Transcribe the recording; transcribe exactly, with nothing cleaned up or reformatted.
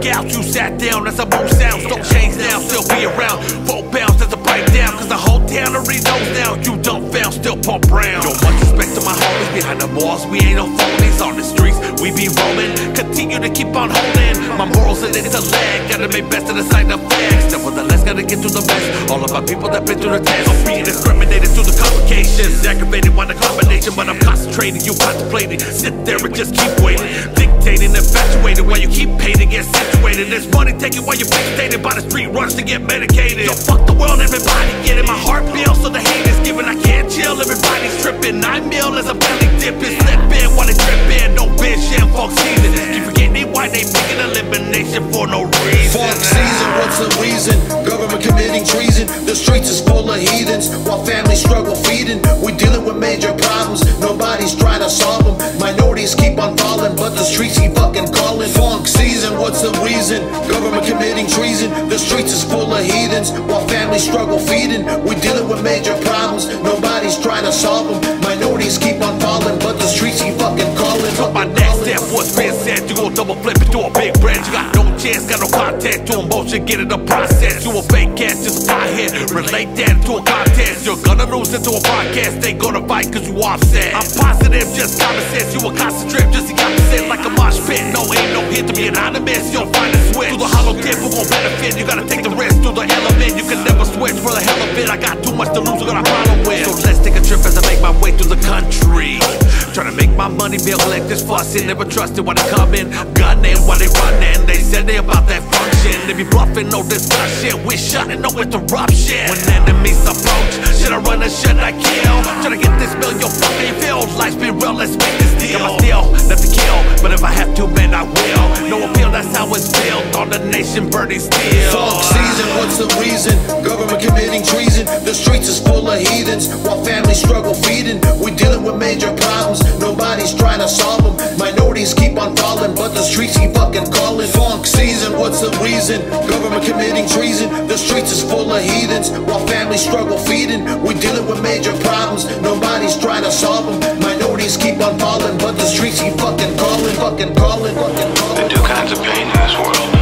out, you sat down as I move sounds. Don't change now, still be around. Four pounds, that's a breakdown. Cause the whole town already knows now. You don't fail, still pump round. Don't much respect to my homies behind the walls. We ain't no phonies on the streets. We be rolling, continue to keep on holding. My morals and intellect, gotta make best of the side effects. Nevertheless, gotta get to the best. All of my people that been through the test. I'm being discriminated through the complications. Aggravated by the combination, but I'm concentrating, you contemplating. Sit there and just keep waiting. Dictating, infatuated while you keep hating, get situated. There's money taken while you're fixated by the street runs to get medicated. Yo, fuck the world, everybody get it. My heart feels so the hate is given. I can't chill, everybody's tripping. Nine mil as a belly dipping. Slip in while they tripping. No bitch, yeah, fuck season. Keep forgetting why they picking elimination for no reason. Fuck season, what's the reason? Government committing treason. The streets is full of heathens while families struggle feeding. We dealing with major problems, nobody's trying to solve them. Minorities keep on falling, but the streets keep fucking calling. Funk season, what's the reason? Government committing treason. The streets is full of heathens while families struggle feeding. We dealing with major problems, nobody's trying to solve them. Minorities keep on falling, but the streets keep fucking calling. But my next step was been said. You gon' double flip into a big branch. You got no chance, got no contact to emotion, get in the process. You a fake cat, just a here. Relate that to a contest. You're gonna lose into a podcast. They gonna fight cause you offset. I'm positive, just common sense. You a concentrate, just the opposite. Like a mosh pit. No, ain't no hit to be anonymous. You'll find a switch. Through the hollow tip, who gon' benefit? You gotta take the risk through the element. You can never switch for the hell of it. I got too much to lose, I got a problem with. So let's take a trip as I make my way through the country. Trying to make my money, feel like this fussing. Never trusted when they come in. Gunning while they running. They said they about that function. They be bluffing, no discussion. We shutting, no interruption. When enemies approach, should I run or should I kill? Trying to get this million fucking feel. Life's been real, let's make this deal. Got my deal, not to kill, but if I have to, man, I will. No appeal, that's how it's built. On the nation burning steel. Fuck season, what's the reason? Government committing treason. The streets is full of heathens while families struggle feeding. We dealing with major problems, nobody's trying to solve them. Minorities keep on falling, but the streets keep fucking calling. Funk season, what's the reason? Government committing treason. The streets is full of heathens while families struggle feeding. We dealing with major problems, nobody's trying to solve them. Minorities keep on falling, but the streets keep fucking calling, fucking calling, fucking calling. There are two kinds of pain in this world.